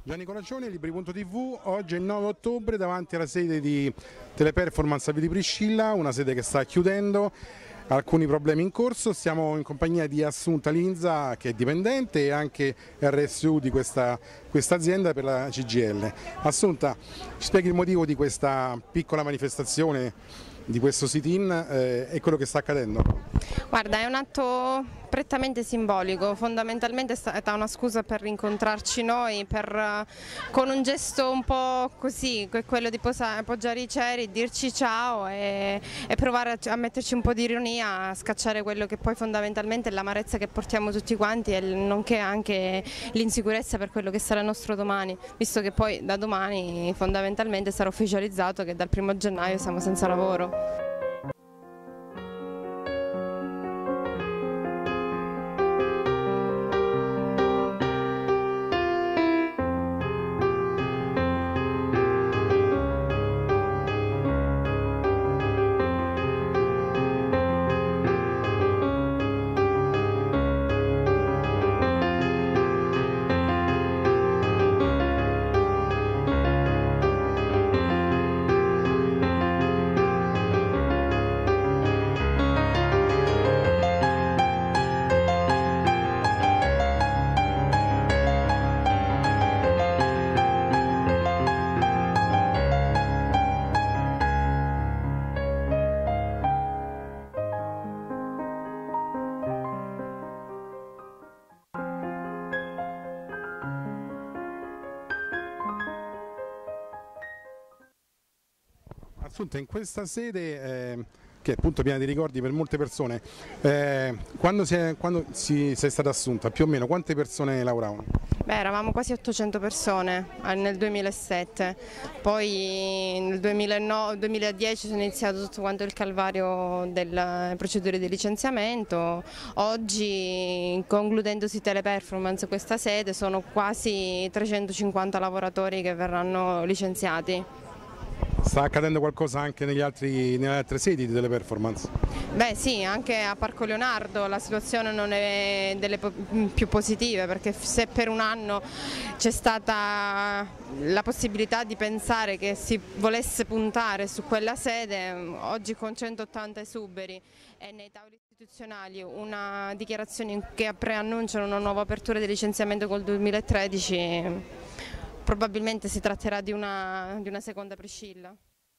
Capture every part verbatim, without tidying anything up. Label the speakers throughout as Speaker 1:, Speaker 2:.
Speaker 1: Gianni Colaccioni, Libri punto tivù, oggi è il nove ottobre davanti alla sede di Teleperformance a Via di Priscilla, una sede che sta chiudendo, alcuni problemi in corso, siamo in compagnia di Assunta Linza che è dipendente e anche R S U di questa, questa azienda per la C G I L. Assunta, ci spieghi il motivo di questa piccola manifestazione, di questo sit-in eh, e quello che sta accadendo?
Speaker 2: Guarda, è un atto prettamente simbolico, fondamentalmente è stata una scusa per rincontrarci noi, per, con un gesto un po' così, quello di posa, appoggiare i ceri, dirci ciao e, e provare a, a metterci un po' di ironia, a scacciare quello che poi fondamentalmente è l'amarezza che portiamo tutti quanti e nonché anche l'insicurezza per quello che sarà il nostro domani, visto che poi da domani fondamentalmente sarà ufficializzato che dal primo gennaio siamo senza lavoro.
Speaker 1: Assunta, in questa sede, eh, che è appunto piena di ricordi per molte persone, eh, quando, si è, quando si, sei stata assunta, più o meno quante persone lavoravano?
Speaker 2: Beh, eravamo quasi ottocento persone nel duemilasette, poi nel duemilanove, duemiladieci è iniziato tutto quanto il calvario delle procedure di licenziamento. Oggi, concludendosi Teleperformance questa sede, sono quasi trecentocinquanta lavoratori che verranno licenziati.
Speaker 1: Sta accadendo qualcosa anche negli altri, nelle altre sedi di Teleperformance?
Speaker 2: Beh sì, anche a Parco Leonardo la situazione non è delle più positive, perché se per un anno c'è stata la possibilità di pensare che si volesse puntare su quella sede, oggi con centottanta esuberi e nei tavoli istituzionali una dichiarazione che preannunciano una nuova apertura di licenziamento col duemilatredici, probabilmente si tratterà di una, di una seconda Priscilla.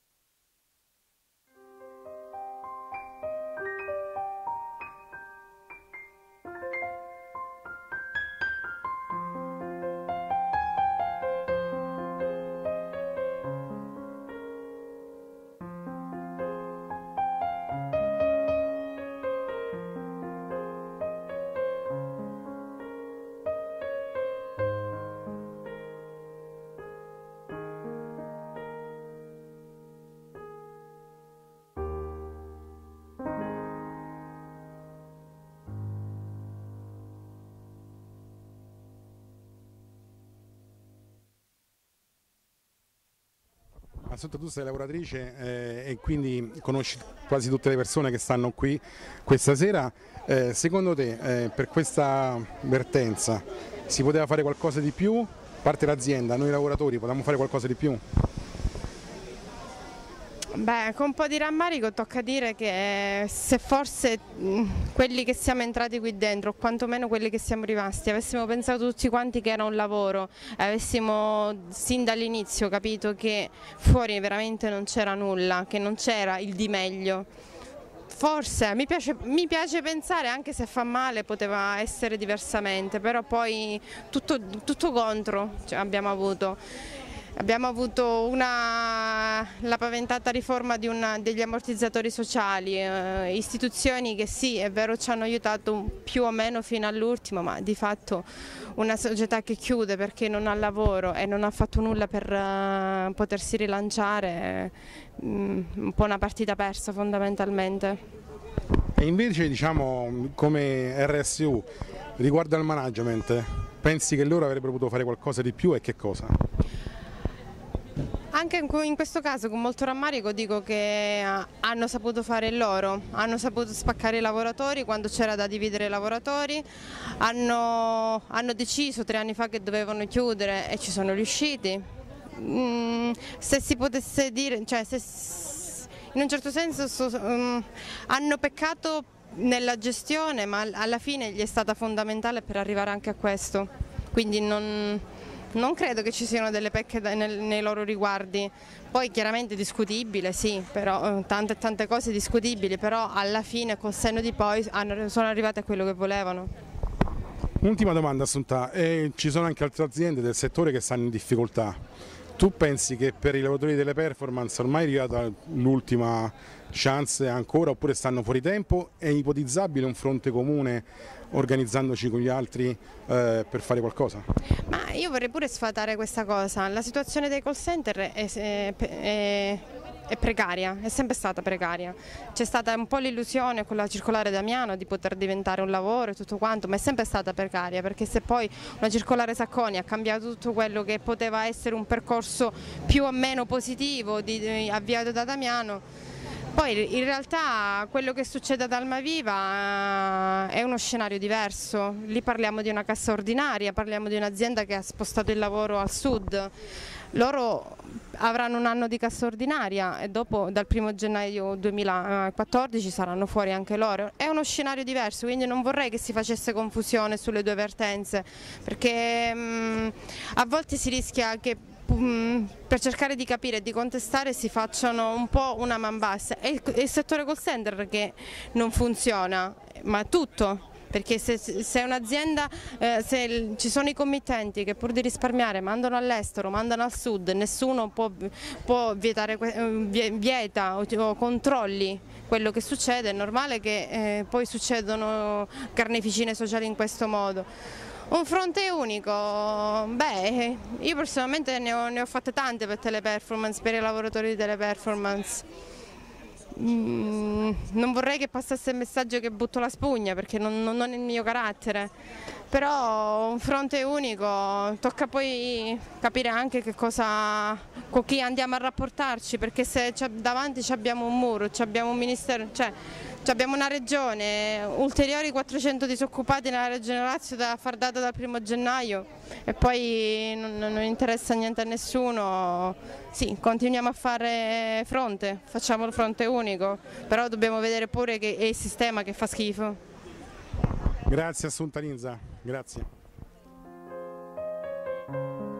Speaker 1: Assunta, tu sei lavoratrice eh, e quindi conosci quasi tutte le persone che stanno qui questa sera. Eh, secondo te eh, per questa vertenza si poteva fare qualcosa di più? A parte l'azienda, noi lavoratori potevamo fare qualcosa di più?
Speaker 2: Beh, con un po' di rammarico tocca dire che se forse mh, quelli che siamo entrati qui dentro, o quantomeno quelli che siamo rimasti, avessimo pensato tutti quanti che era un lavoro, avessimo sin dall'inizio capito che fuori veramente non c'era nulla, che non c'era il di meglio, forse mi piace, mi piace pensare, anche se fa male, poteva essere diversamente, però poi tutto, tutto contro cioè, abbiamo avuto. Abbiamo avuto una, la paventata riforma di una, degli ammortizzatori sociali, eh, istituzioni che sì, è vero, ci hanno aiutato più o meno fino all'ultimo, ma di fatto una società che chiude perché non ha lavoro e non ha fatto nulla per uh, potersi rilanciare, mh, un po' una partita persa fondamentalmente.
Speaker 1: E invece, diciamo, come R S U, riguardo al management, pensi che loro avrebbero potuto fare qualcosa di più e che cosa?
Speaker 2: Anche in questo caso con molto rammarico dico che hanno saputo fare il loro, hanno saputo spaccare i lavoratori quando c'era da dividere i lavoratori, hanno, hanno deciso tre anni fa che dovevano chiudere e ci sono riusciti. Mm, se si potesse dire, cioè se, in un certo senso so, um, hanno peccato nella gestione, ma alla fine gli è stata fondamentale per arrivare anche a questo, quindi non... Non credo che ci siano delle pecche nei, nei loro riguardi, poi chiaramente discutibile, sì, però tante tante cose discutibili, però alla fine col senno di poi hanno, sono arrivate a quello che volevano.
Speaker 1: Ultima domanda Assunta, eh, ci sono anche altre aziende del settore che stanno in difficoltà. Tu pensi che per i lavoratori delle performance ormai è arrivata l'ultima chance ancora oppure stanno fuori tempo? È ipotizzabile un fronte comune organizzandoci con gli altri eh, per fare qualcosa?
Speaker 2: Ma io vorrei pure sfatare questa cosa, la situazione dei call center è, è, è, è precaria, è sempre stata precaria. C'è stata un po' l'illusione con la circolare Damiano di poter diventare un lavoro e tutto quanto, ma è sempre stata precaria, perché se poi una circolare Sacconi ha cambiato tutto quello che poteva essere un percorso più o meno positivo di, di, avviato da Damiano, poi in realtà quello che succede ad Almaviva è uno scenario diverso, lì parliamo di una cassa ordinaria, parliamo di un'azienda che ha spostato il lavoro al sud, loro avranno un anno di cassa ordinaria e dopo dal primo gennaio duemilaquattordici saranno fuori anche loro, è uno scenario diverso, quindi non vorrei che si facesse confusione sulle due vertenze, perché mh, a volte si rischia che per cercare di capire e di contestare si facciano un po' una man bassa. È il, è il settore call center che non funziona, ma tutto, perché se, se un'azienda, eh, se ci sono i committenti che pur di risparmiare mandano all'estero, mandano al sud, nessuno può, può vietare, vieta o, o controlli quello che succede, è normale che eh, poi succedono carneficine sociali in questo modo. Un fronte unico, beh, io personalmente ne ho, ne ho fatte tante per Teleperformance, per i lavoratori di Teleperformance. Mm, non vorrei che passasse il messaggio che butto la spugna, perché non, non è il mio carattere, però un fronte unico tocca poi capire anche che cosa, con chi andiamo a rapportarci, perché se davanti abbiamo un muro, abbiamo un ministero, cioè abbiamo una regione, ulteriori quattrocento disoccupati nella regione Lazio da far data dal primo gennaio e poi non, non interessa niente a nessuno. Sì, continuiamo a fare fronte, facciamo il fronte unico, però dobbiamo vedere pure che è il sistema che fa schifo.
Speaker 1: Grazie Assunta Linza, grazie.